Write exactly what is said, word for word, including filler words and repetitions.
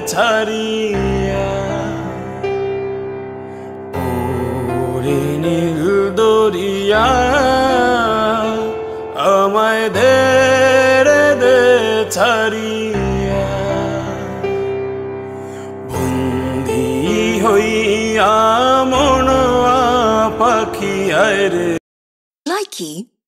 ছাড়িয়া ওরে নীল দরিয়া আমায় দে রে দে ছাড়িয়া বন্দী হইয়া মন পাখি আয় রে Likey